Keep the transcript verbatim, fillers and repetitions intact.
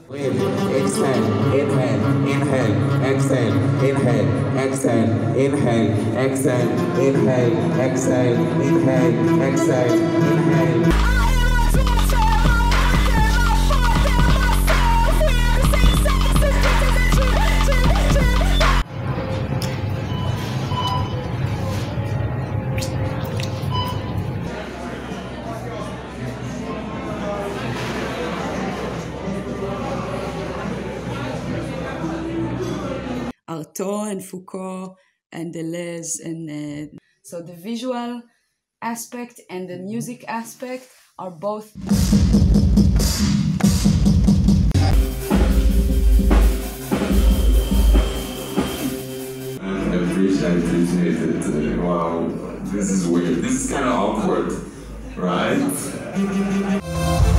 Exhale, inhale, inhale, exhale, inhale, exhale, inhale, exhale, inhale, exhale, inhale, exhale, inhale. Artaud and Foucault and Deleuze and uh, so the visual aspect and the music aspect are both. I appreciate, appreciate it. Uh, wow, this is weird. This is kind of awkward, right?